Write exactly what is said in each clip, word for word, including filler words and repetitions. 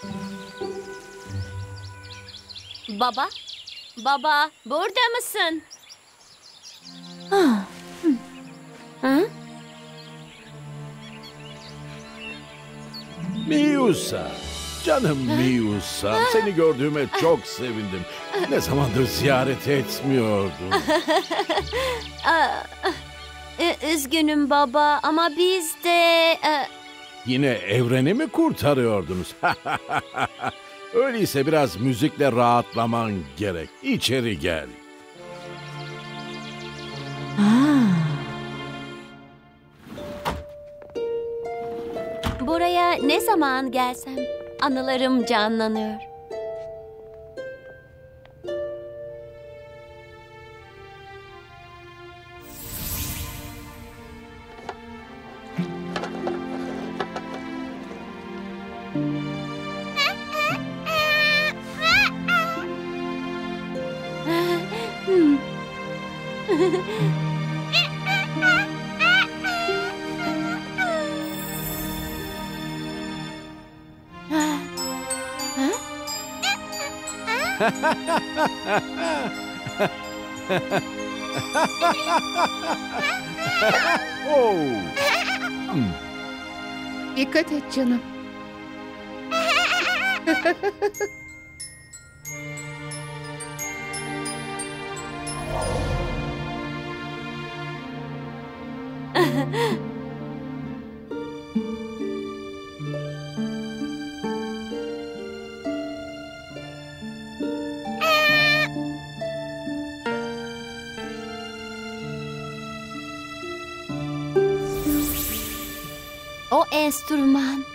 Baba, baba, burada mısın? Ah, Hı? Miusa, canım Miusa, seni gördüğüme çok sevindim. Ne zamandır ziyaret etmiyordum. Ü- Üzgünüm baba ama biz de... e, Yine evreni mi kurtarıyordunuz? Öyleyse biraz müzikle rahatlaman gerek. İçeri gel. ah. Buraya ne zaman gelsem anılarım canlanıyor. Hmm. Oh. Hmm. Dikkat et canım. O enstrüman.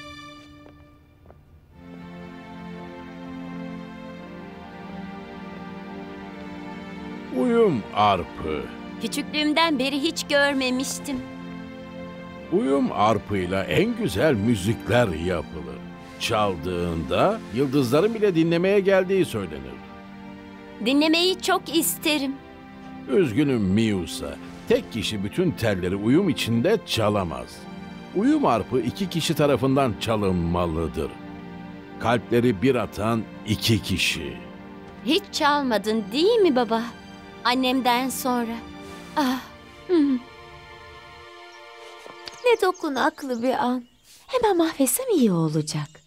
Uyum arpı. Küçüklüğümden beri hiç görmemiştim. Uyum arpıyla en güzel müzikler yapılır. Çaldığında yıldızların bile dinlemeye geldiği söylenir. Dinlemeyi çok isterim. Üzgünüm Miusa. Tek kişi bütün telleri uyum içinde çalamaz. Uyum arpı iki kişi tarafından çalınmalıdır. Kalpleri bir atan iki kişi. Hiç çalmadın değil mi baba? Annemden sonra. Ah. hı. Ne dokunaklı bir an. Hemen mahvetsem iyi olacak.